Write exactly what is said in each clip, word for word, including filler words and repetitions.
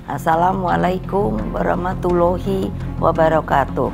Assalamualaikum warahmatullahi wabarakatuh.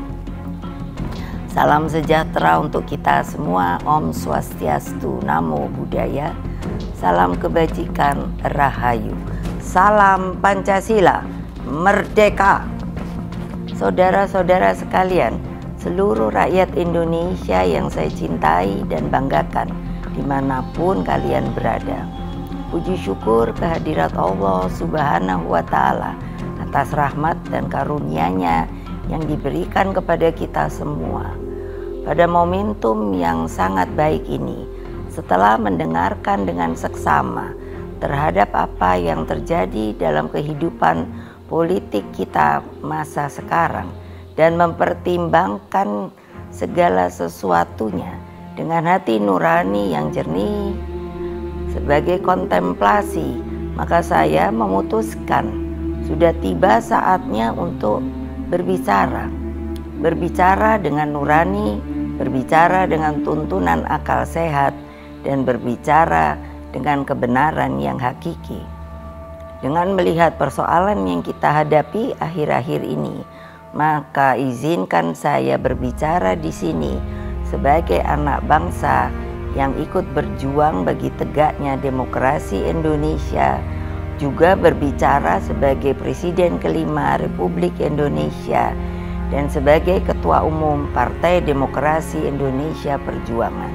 Salam sejahtera untuk kita semua. Om Swastiastu, Namo Buddhaya. Salam kebajikan, Rahayu. Salam Pancasila, Merdeka. Saudara-saudara sekalian, seluruh rakyat Indonesia yang saya cintai dan banggakan dimanapun kalian berada. Puji syukur kehadirat Allah Subhanahu wa Ta'ala atas rahmat dan karunia-Nya yang diberikan kepada kita semua. Pada momentum yang sangat baik ini, setelah mendengarkan dengan seksama terhadap apa yang terjadi dalam kehidupan politik kita masa sekarang dan mempertimbangkan segala sesuatunya dengan hati nurani yang jernih sebagai kontemplasi, maka saya memutuskan sudah tiba saatnya untuk berbicara. Berbicara dengan nurani, berbicara dengan tuntunan akal sehat, dan berbicara dengan kebenaran yang hakiki. Dengan melihat persoalan yang kita hadapi akhir-akhir ini, maka izinkan saya berbicara di sini sebagai anak bangsa yang ikut berjuang bagi tegaknya demokrasi Indonesia, juga berbicara sebagai Presiden kelima Republik Indonesia dan sebagai Ketua Umum Partai Demokrasi Indonesia Perjuangan.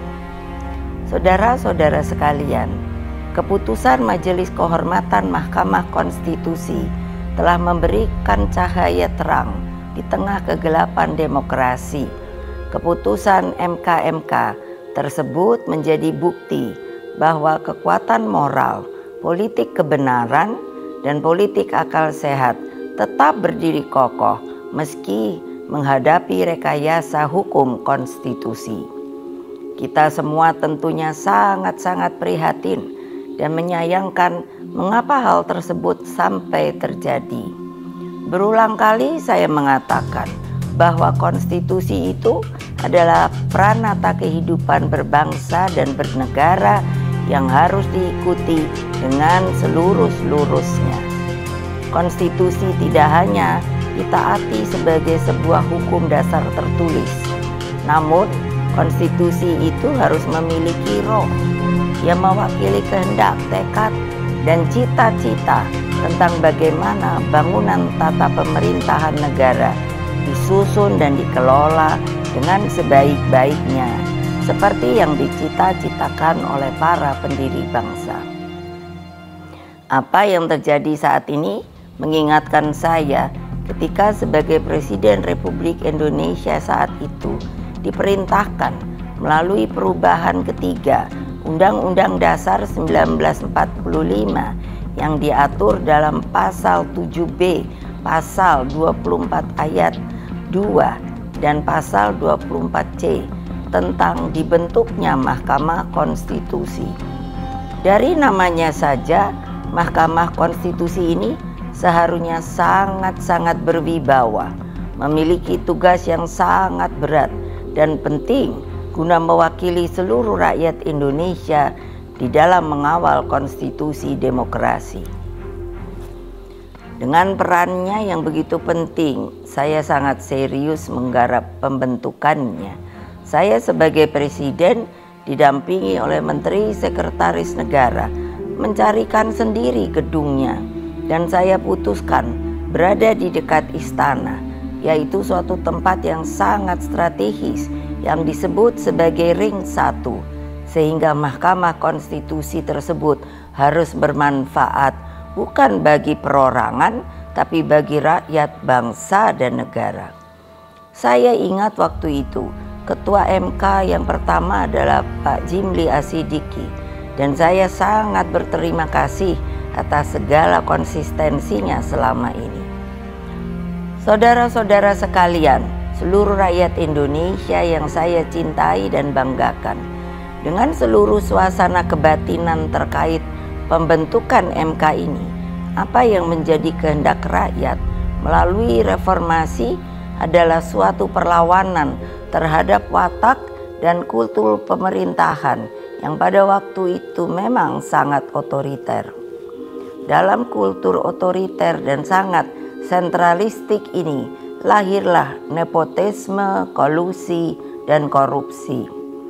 Saudara-saudara sekalian, keputusan Majelis Kehormatan Mahkamah Konstitusi telah memberikan cahaya terang di tengah kegelapan demokrasi. Keputusan M K M K tersebut menjadi bukti bahwa kekuatan moral, politik kebenaran, dan politik akal sehat tetap berdiri kokoh meski menghadapi rekayasa hukum konstitusi. Kita semua tentunya sangat-sangat prihatin dan menyayangkan mengapa hal tersebut sampai terjadi. Berulang kali saya mengatakan bahwa konstitusi itu adalah pranata kehidupan berbangsa dan bernegara yang harus diikuti dengan seluruh-seluruhnya. Konstitusi tidak hanya ditaati sebagai sebuah hukum dasar tertulis, namun konstitusi itu harus memiliki roh yang mewakili kehendak, tekad, dan cita-cita tentang bagaimana bangunan tata pemerintahan negara disusun dan dikelola dengan sebaik-baiknya seperti yang dicita-citakan oleh para pendiri bangsa. Apa yang terjadi saat ini mengingatkan saya ketika sebagai Presiden Republik Indonesia saat itu diperintahkan melalui perubahan ketiga Undang-Undang Dasar seribu sembilan ratus empat puluh lima yang diatur dalam pasal tujuh B, pasal dua puluh empat ayat dua dan pasal dua puluh empat C tentang dibentuknya Mahkamah Konstitusi. Dari namanya saja, Mahkamah Konstitusi ini seharusnya sangat-sangat berwibawa, memiliki tugas yang sangat berat dan penting guna mewakili seluruh rakyat Indonesia di dalam mengawal konstitusi demokrasi. Dengan perannya yang begitu penting, saya sangat serius menggarap pembentukannya. Saya sebagai Presiden didampingi oleh Menteri Sekretaris Negara mencarikan sendiri gedungnya, dan saya putuskan berada di dekat istana, yaitu suatu tempat yang sangat strategis yang disebut sebagai Ring satu, sehingga Mahkamah Konstitusi tersebut harus bermanfaat bukan bagi perorangan, tapi bagi rakyat, bangsa, dan negara. Saya ingat waktu itu, Ketua M K yang pertama adalah Pak Jimli Asidiki, dan saya sangat berterima kasih atas segala konsistensinya selama ini. Saudara-saudara sekalian, seluruh rakyat Indonesia yang saya cintai dan banggakan, dengan seluruh suasana kebatinan terkait pembentukan M K ini, apa yang menjadi kehendak rakyat melalui reformasi adalah suatu perlawanan terhadap watak dan kultur pemerintahan yang pada waktu itu memang sangat otoriter. dalam kultur otoriter dan sangat sentralistik ini lahirlah nepotisme, kolusi, dan korupsi.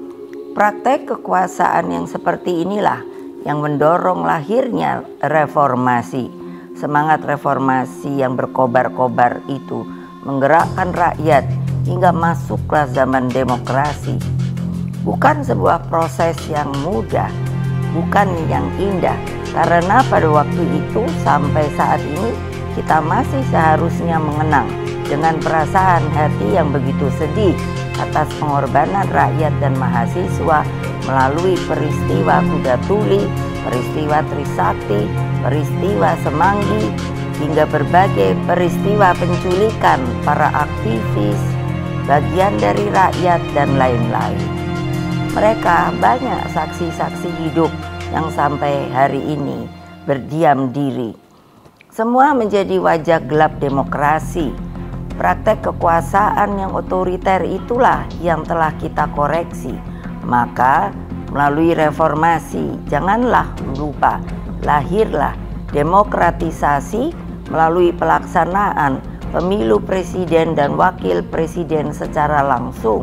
Praktek kekuasaan yang seperti inilah yang mendorong lahirnya reformasi. Semangat reformasi yang berkobar-kobar itu menggerakkan rakyat hingga masuklah zaman demokrasi. Bukan sebuah proses yang mudah, bukan yang indah, karena pada waktu itu sampai saat ini kita masih seharusnya mengenang dengan perasaan hati yang begitu sedih atas pengorbanan rakyat dan mahasiswa melalui peristiwa Kuda Tuli, peristiwa Trisakti, peristiwa Semanggi, hingga berbagai peristiwa penculikan para aktivis, bagian dari rakyat, dan lain-lain. Mereka banyak saksi-saksi hidup yang sampai hari ini berdiam diri. Semua menjadi wajah gelap demokrasi. Praktek kekuasaan yang otoriter itulah yang telah kita koreksi. Maka melalui reformasi janganlah lupa lahirlah demokratisasi melalui pelaksanaan pemilu presiden dan wakil presiden secara langsung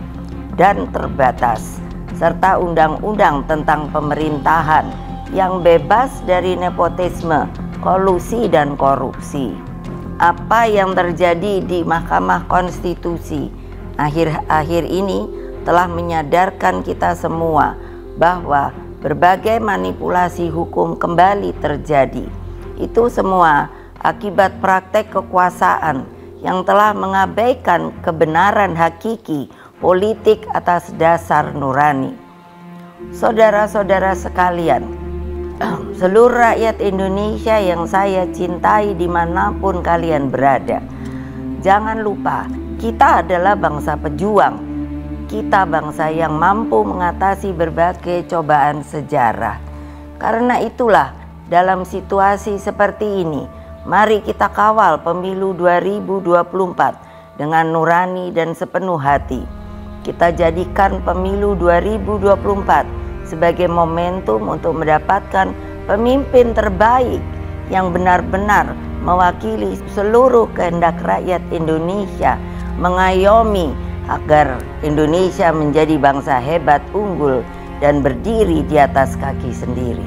dan terbatas, serta undang-undang tentang pemerintahan yang bebas dari nepotisme, kolusi, dan korupsi. Apa yang terjadi di Mahkamah Konstitusi akhir-akhir ini telah menyadarkan kita semua bahwa berbagai manipulasi hukum kembali terjadi. Itu semua akibat praktek kekuasaan yang telah mengabaikan kebenaran hakiki politik atas dasar nurani. Saudara-saudara sekalian, seluruh rakyat Indonesia yang saya cintai dimanapun kalian berada, jangan lupa kita adalah bangsa pejuang. Kita bangsa yang mampu mengatasi berbagai cobaan sejarah. Karena itulah dalam situasi seperti ini, mari kita kawal pemilu dua ribu dua puluh empat dengan nurani dan sepenuh hati. Kita jadikan pemilu dua ribu dua puluh empat sebagai momentum untuk mendapatkan pemimpin terbaik yang benar-benar mewakili seluruh kehendak rakyat Indonesia, mengayomi agar Indonesia menjadi bangsa hebat, unggul, dan berdiri di atas kaki sendiri.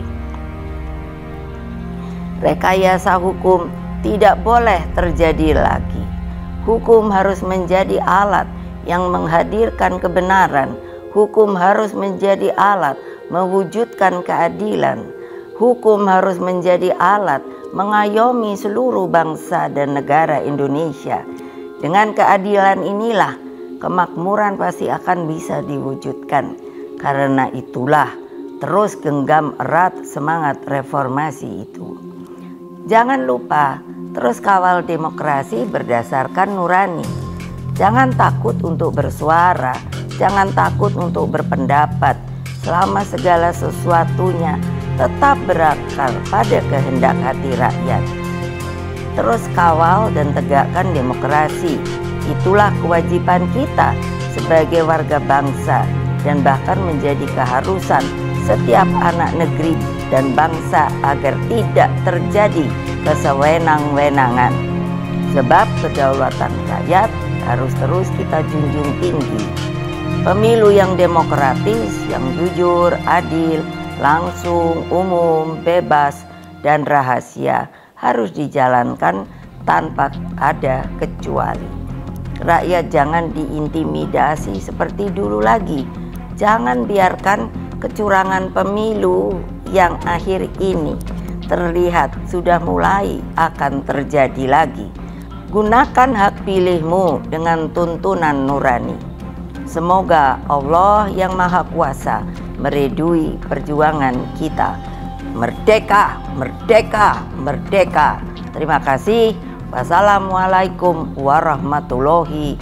Rekayasa hukum tidak boleh terjadi lagi. Hukum harus menjadi alat yang menghadirkan kebenaran. Hukum harus menjadi alat mewujudkan keadilan. Hukum harus menjadi alat mengayomi seluruh bangsa dan negara Indonesia. Dengan keadilan inilah kemakmuran pasti akan bisa diwujudkan. Karena itulah terus genggam erat semangat reformasi itu. Jangan lupa terus kawal demokrasi berdasarkan nurani. Jangan takut untuk bersuara, jangan takut untuk berpendapat, selama segala sesuatunya tetap berakar pada kehendak hati rakyat. Terus kawal dan tegakkan demokrasi. Itulah kewajiban kita sebagai warga bangsa dan bahkan menjadi keharusan setiap anak negeri dan bangsa agar tidak terjadi kesewenang-wenangan. Sebab kedaulatan rakyat harus terus kita junjung tinggi. Pemilu yang demokratis, yang jujur, adil, langsung, umum, bebas, dan rahasia harus dijalankan tanpa ada kecuali. Rakyat jangan diintimidasi seperti dulu lagi. Jangan biarkan kecurangan pemilu yang akhir ini terlihat sudah mulai akan terjadi lagi. Gunakan hak pilihmu dengan tuntunan nurani. Semoga Allah yang Maha Kuasa meridui perjuangan kita. Merdeka, merdeka, merdeka. Terima kasih. Wassalamualaikum warahmatullahi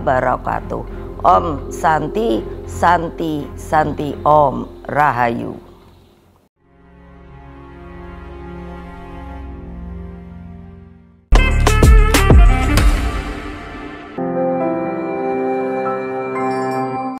wabarakatuh. Om Santi, Santi, Santi Om Rahayu.